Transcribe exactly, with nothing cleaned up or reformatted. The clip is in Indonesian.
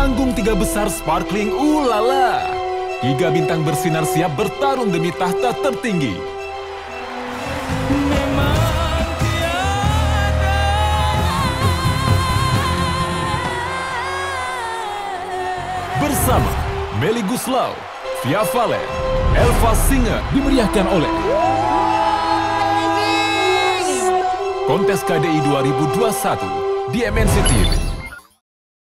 panggung tiga besar Sparkling Ulala. Tiga bintang bersinar siap bertarung demi tahta tertinggi. Memang tiada. Bersama Melly Guslau, Via Valen, Elva Singer dimeriahkan oleh Kontes K D I dua ribu dua puluh satu di M N C T V.